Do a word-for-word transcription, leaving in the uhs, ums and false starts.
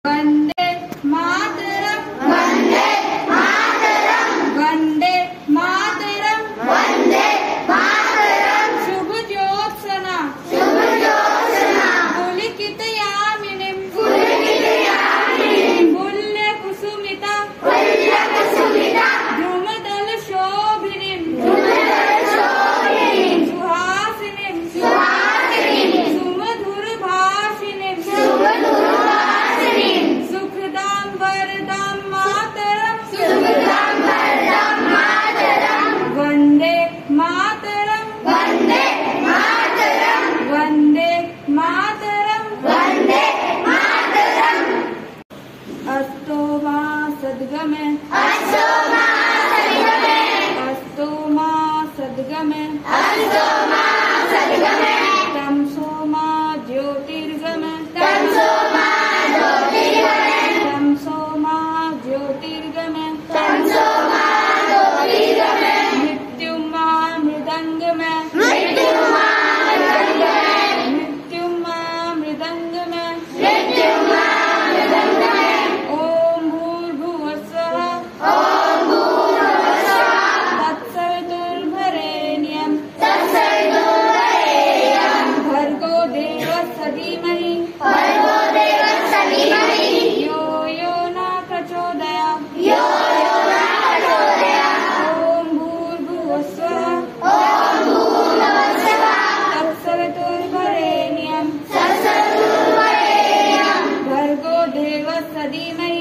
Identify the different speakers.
Speaker 1: वंदे मातरम, वंदे मातरम, वंदे मातरम, वंदे मातरम। शुभ ज्योत्सना, शुभ ज्योत्सना, पुलकितयामिनीं, पुलकितयामिनीं, पुल्य कुसुमिता, पुल्य कुसुमिता, ध्रुमदल शोभिनीं, ध्रुमदल शोभिनीं, सुहासिनीं, सुहासिनीं, सुमधुर भाषिनीं, सुमधुर भाषिनीं, सुखदां वरदां मातरं, सुखदां वरदां मातरं। वंदे मातरम, वंदे मातरम, वंदे मातरम, वंदे मातरम। अस्तो मा सद्गमे, अस्तो मा सद्गमे, अस्तो मा सद्गमे, अस्तो मा सद्गमे। तमसो मा ज्योतिर्गमे, तमसो मा ज्योतिर्गमे, तमसो मा ज्योतिर्गमे, तमसो मा ज्योतिर्गमे। मृत्युं मा मृदंगमे, मृत्युं मा मृदंगमे, मृत्युं मा मृदंगमे, मृत्युं मा मृदंगमे। ओम भूर्भुवस्सुः, ओम भूर्भुवस्सुः, तत्सवितुर्वरेण्यं, तत्सवितुर्वरेण्यं, भर्गो देवस्य धीमहि, भर्गो देवस्य धीमहि, यो यो न प्रचोदयात्, यो यो न प्रचोदयात्। ओम भूर्भुवस्सुः, ओम भूर्भुवस्सुः, तत्सवितुर्वरेण्यं, तत्सवितुर्वरेण्यं, भर्गो देवस्य धीमहि,